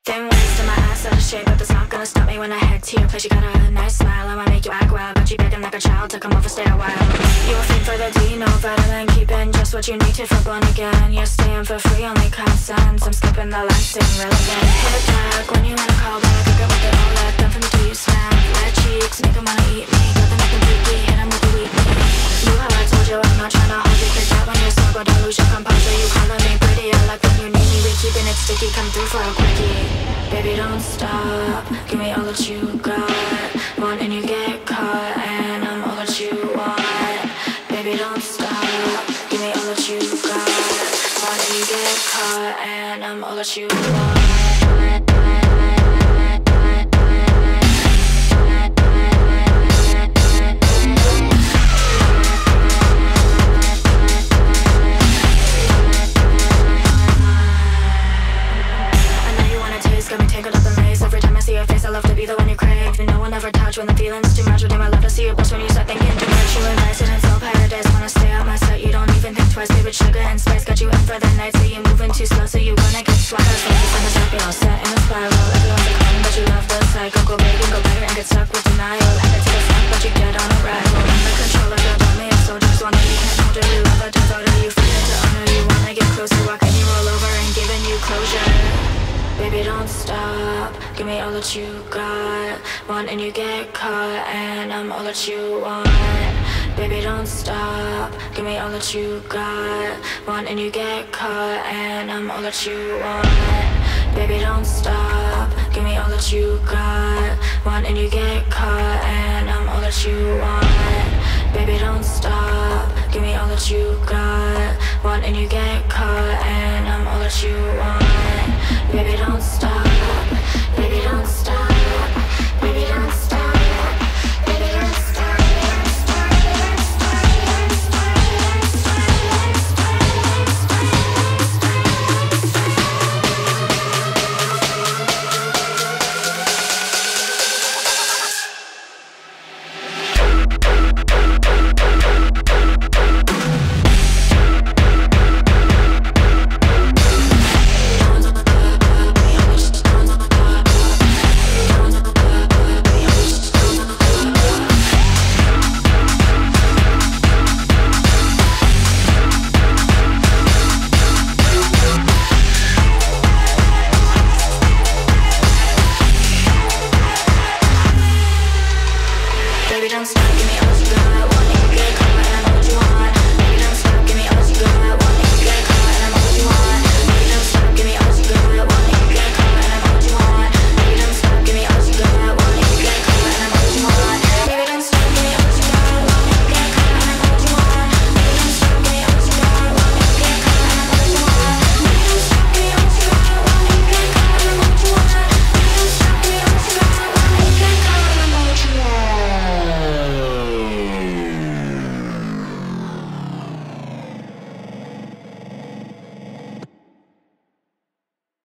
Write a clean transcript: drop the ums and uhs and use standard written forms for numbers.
Thin waist and my ass out of shape, but that's not gonna stop me when I head to your place. You got a nice smile, I'ma make you act wild. Got you begging like a child to come over, stay a while. You a fiend for the D, no vitamin, keeping just what you need to flip on again. You're staying for free, only consents. I'm skipping the last irrelevant. Hit back when you wanna call back. I got what they all let them for me to you snap. Red cheeks, make them wanna eat me. Got them acting freaky, hit them with the weak knee. You how I told you I'm not trying to hold you. Kick that when you're sober, don't lose your composure. You calling me pretty, I like when you need me. We keeping it sticky, come through for a quickie. Baby, don't stop, give me all that you got. Want and you get caught, and I'm all that you want. Baby, don't stop, give me all that you got. Want and you get caught, and I'm all that you want. Got me tangled up in lace. Every time I see your face, I love to be the one you crave. And no one ever touch when the feeling's too much. But damn, I love to see you blush when you start thinking too much. You and I sit in soul paradise. Wanna stay out my sight, you don't even think twice. Baby, sugar and spice got you in for the night. So you're moving too slow, so you gonna get swag. So you find yourself, you're all set in a spiral. Everyone's a clown, but you love the cycle. Go big and go better and get stuck with denial. Add it to the front, but you get on arrival. I'm the controller, girl, tell me it's so just wanna you can't hold her. You love her, devoted, you find it to honor. You wanna get closer, walking you roll over and giving you closure. Baby, don't stop, give me all that you got. Want and you get caught, and I'm all that you want. Baby, don't stop, give me all that you got. Want and you get caught, and I'm all that you want. Baby, don't stop, give me all that you got. Want and you get caught, and I'm all that you want. Baby, don't stop, give me all that you got. Want and you get caught, and I'm all that you want.